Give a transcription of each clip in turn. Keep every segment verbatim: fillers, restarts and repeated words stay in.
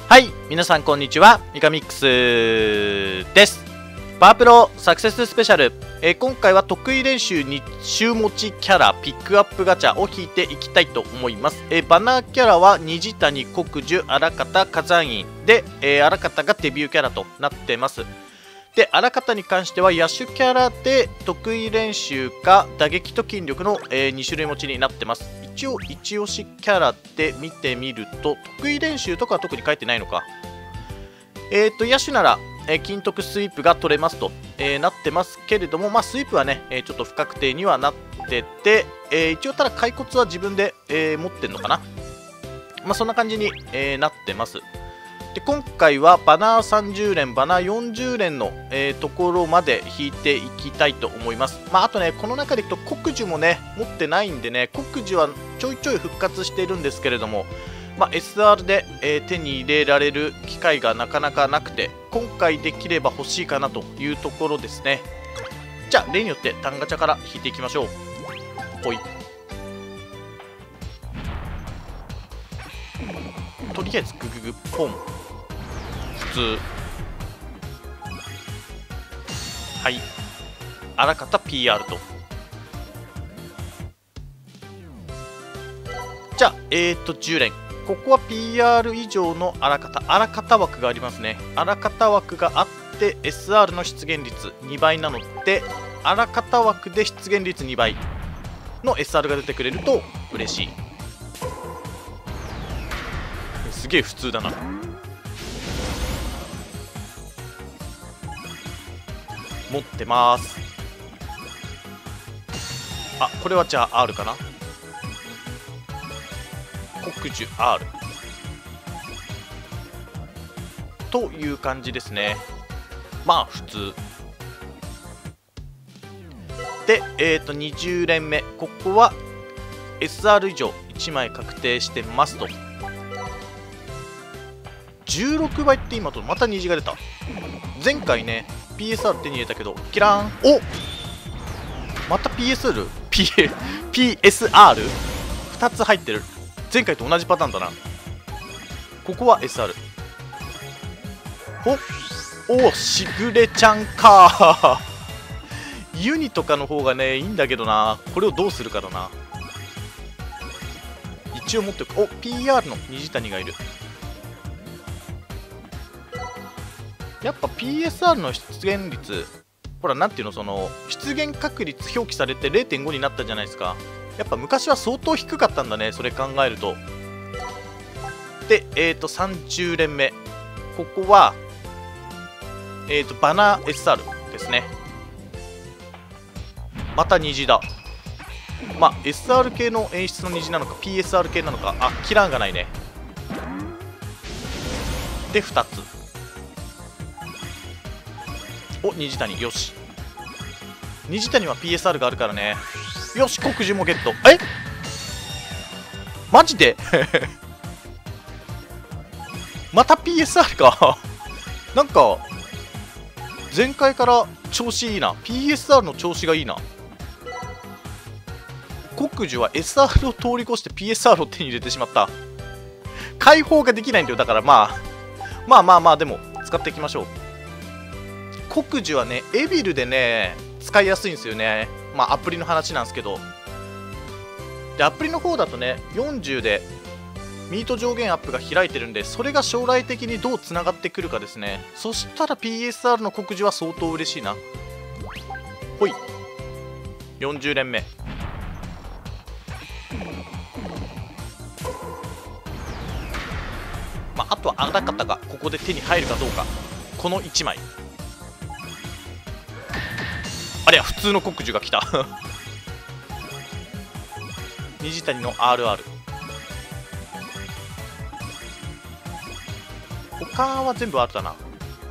はい、皆さんこんにちは、ミカミックスです。パワープロサクセススペシャル、えー、今回は得意練習に週持ちキャラピックアップガチャを引いていきたいと思います。えー、バナーキャラは虹谷国樹荒方火山院で、えー、荒方がデビューキャラとなってます。で、荒方に関しては野手キャラで得意練習か打撃と筋力の、えー、に種類持ちになってます。一応一押しキャラで見てみると得意練習とかは特に書いてないのか。えっ、ー、と野手なら、えー、金徳スイープが取れますと、えー、なってますけれども、まあ、スイープはね、えー、ちょっと不確定にはなってて、えー、一応ただ骸骨は自分で、えー、持ってるのかな。まあ、そんな感じに、えー、なってます。で、今回はバナーさんじゅう連バナーよんじゅう連の、えー、ところまで引いていきたいと思います。まあ、あとね、この中でいくと国樹もね持ってないんでね、国樹はちょいちょい復活しているんですけれども、まあ、エスアール で、えー、手に入れられる機会がなかなかなくて、今回できれば欲しいかなというところですね。じゃあ例によって単ガチャから引いていきましょう。ほい。とりあえずグググポン。普通。はい。あらかた ピーアール と。じゃあ、えーと、じゅう連。ここは ピーアール 以上のあらかた。あらかた枠がありますね。あらかた枠があって、エスアール の出現率にばいなので、あらかた枠で出現率にばいの エスアール が出てくれると嬉しい。すげえ普通だな。持ってます。あ、これはじゃあ R かな。国樹 R という感じですね。まあ普通で、えーとにじゅう連目、ここは エスアール 以上いちまい確定してますと。じゅうろくばいって今とまた虹が出た。前回ね ピーエスアール 手に入れたけどキラーン。お、また ピーエスアール ピーエスアール ふたつ入ってる。前回と同じパターンだな。ここは エスアール。おお、しぐれちゃんかユニとかの方がねいいんだけどな。これをどうするかだな。一応持っておく。お、 ピーアール の虹谷がいる。やっぱ ピーエスアール の出現率、ほらなんていうの、その出現確率表記されて れいてんご になったじゃないですか。やっぱ昔は相当低かったんだね、それ考えると。で、えっ、ー、とさんじゅう連目、ここはえっ、ー、とバナー エスアール ですね。また虹だ。まあ エスアール 系の演出の虹なのか ピーエスアール 系なのか。あ、キラーがないね。でふたつ。お、虹谷、よし。虹谷は ピーエスアール があるからね。よし、国樹もゲット。え、マジでまた ピーエスアール かなんか前回から調子いいな。 ピーエスアール の調子がいいな。国樹は エスアール を通り越して ピーエスアール を手に入れてしまった。解放ができないんだよ。だからまあまあまあまあでも使っていきましょう。国樹はねエビルでね使いやすいんですよね。まあアプリの話なんですけど。でアプリの方だとねよんじゅうでミート上限アップが開いてるんで、それが将来的にどうつながってくるかですね。そしたら ピーエスアール の国樹は相当嬉しいな。ほい、よんじゅう連目。まあ、あとはあらかたがここで手に入るかどうか。このいちまい。ありゃ、普通の国樹が来た虹谷の アールアール。 他は全部 R だな。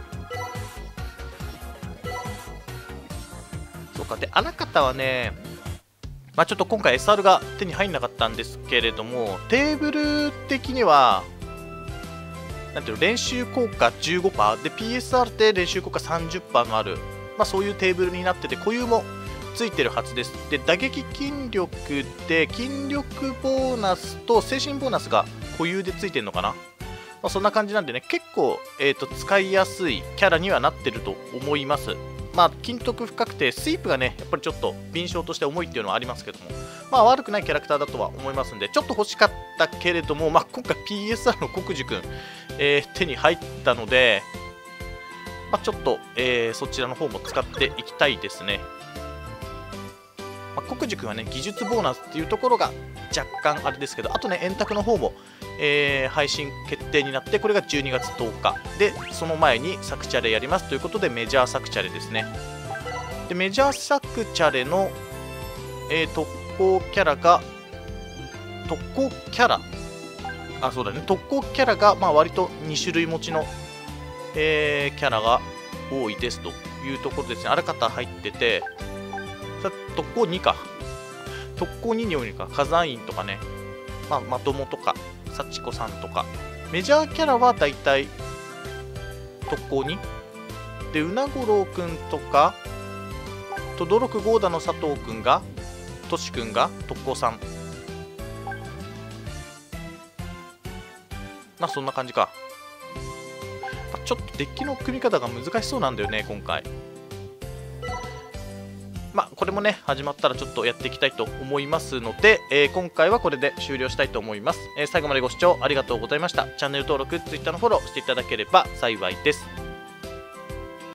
そうか。であらかたはね、まあちょっと今回 エスアール が手に入んなかったんですけれども、テーブル的にはなんていうの、練習効果 じゅうごパーセント で ピーエスアール って練習効果 さんじゅっパーセント のある、まあ、そういうテーブルになってて、固有もついてるはずです。で打撃筋力で筋力ボーナスと精神ボーナスが固有でついてるのかな。 まあ、そんな感じなんでね、結構、えーと、使いやすいキャラにはなってると思います。まあ、金徳深くて、スイープがね、やっぱりちょっと敏捷として重いっていうのはありますけども、まあ、悪くないキャラクターだとは思いますんで、ちょっと欲しかったけれども、まあ、今回 ピーエスアール の国樹くん、えー、手に入ったので、まあ、ちょっと、えー、そちらの方も使っていきたいですね。まあ、国樹くんはね、技術ボーナスっていうところが若干あれですけど、あとね、円卓の方も、えー、配信決定になって、これがじゅうにがつとおかで、その前にサクチャレやりますということで、メジャーサクチャレですね。で、メジャーサクチャレの、えー、特攻キャラが、特攻キャラあ、そうだね、特攻キャラが、まあ、割とに種類持ちの、えー、キャラが多いですというところですね。あらかた入ってて、さ特攻にか。特攻にに多いか、火山院とかね、まあ、まともとか、幸子さんとか、メジャーキャラはだいたい特攻にで、うなごろうくんとか、とどろくゴーダの佐藤くんが、としくんが特攻さん。まあそんな感じか。ちょっとデッキの組み方が難しそうなんだよね、今回。まあこれもね、始まったらちょっとやっていきたいと思いますので、えー、今回はこれで終了したいと思います。えー、最後までご視聴ありがとうございました。チャンネル登録、Twitter のフォローしていただければ幸いです。